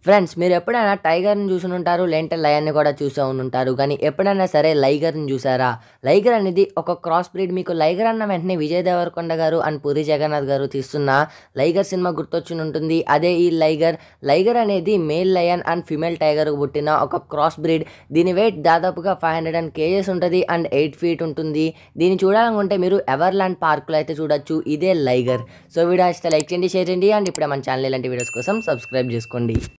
Friends మీరు ఎప్పుడైనా టైగర్‌ని చూసుంటారు. లేదంటే లయన్‌ని కూడా చూసే ఉండుంటారు. కానీ ఎప్పుడైనా సరే లైగర్‌ని చూసారా? లైగర్ అనేది ఒక క్రాస్ బ్రీడ్. మీకు లైగర్ అన్న వెంటనే విజయ్ దేవరకొండ గారు అండ్ పూరి జగన్నాథ్ గారు తీస్తున్న లైగర్ సినిమా గుర్తొచ్చునుంటుంది. అదే ఈ లైగర్. లైగర్ అనేది మేల్ లయన్ అండ్ ఫీమేల్ టైగర్‌కు పుట్టిన ఒక క్రాస్ బ్రీడ్. దీని వెయిట్ దాదాపుగా 510 కేజెస్ ఉంటది అండ్ 8 ఫీట్ ఉంటుంది. దీన్ని చూడాలనుకుంటే మీరు ఎవర్లాండ్ పార్క్‌లో అయితే చూడొచ్చు. ఇదే లైగర్. సో వీడియో నచ్చితే లైక్ చేయండి, షేర్ చేయండి అండ్ ఇప్పుడే మన ఛానల్ ఇలాంటి వీడియోస్ కోసం సబ్స్క్రైబ్ చేసుకోండి.